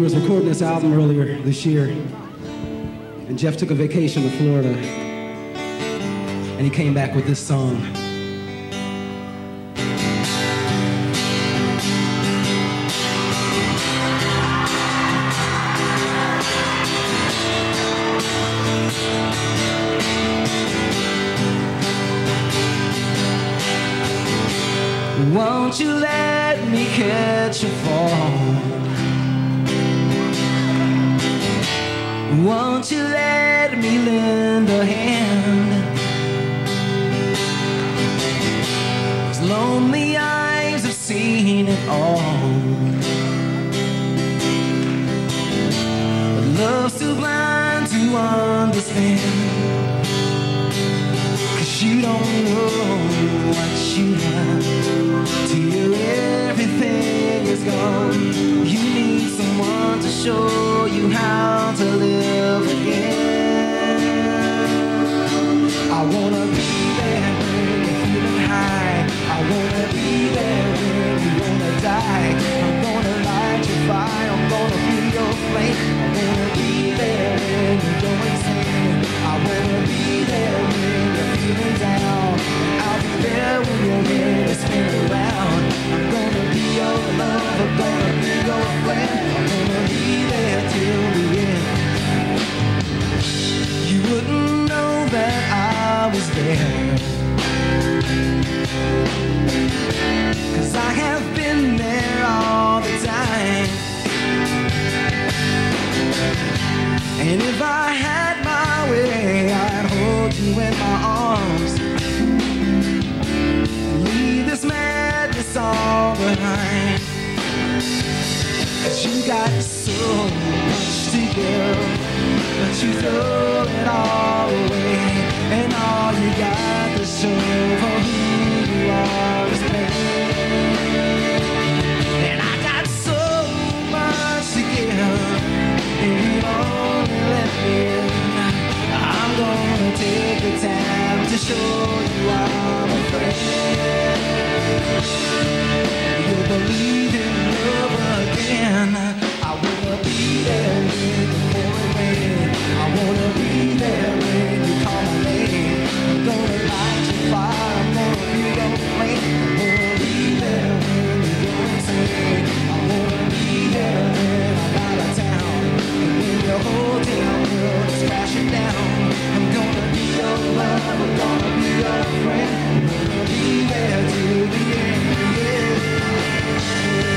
was recording this album earlier this year, and Jeff took a vacation to Florida, and he came back with this song. Won't you let me catch a fall? Won't you let me lend a hand? Those lonely eyes have seen it all, but love's too blind to understand. 'Cause you don't know what you have till everything is gone. You need someone to show you how to live again. I wanna be there when you're feeling high. I wanna be there when you wanna die. I'm gonna light your fire, I'm gonna be your flame. I wanna be there when you're going insane. I wanna be there when you're feeling down. I'll be there when you're ready to spin around. I'm gonna be your lover, gonna be your friend. I'm gonna be there till the end. You wouldn't know that I was there, 'cause I have been there all the time. And if I had my way, I'd hold you in my arms, leave this madness all behind. 'Cause you got so much to give, but you throw it all away, and all you got to show for who you are is pain. And I got so much to give, and you only let me in. I'm gonna take the time to show you I'm a friend. You'll believe in love again. I wanna be there when the pouring rain. I wanna be there when you call my name. I'm gonna light your fire, I'm gonna be your flame. I wanna be there when you go insane. I wanna be there when I'm out of town, and when your whole damn world is crashing down. I'm gonna be your love, I'm gonna be your friend. I'm gonna be there till the end, yeah.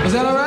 Is that all right?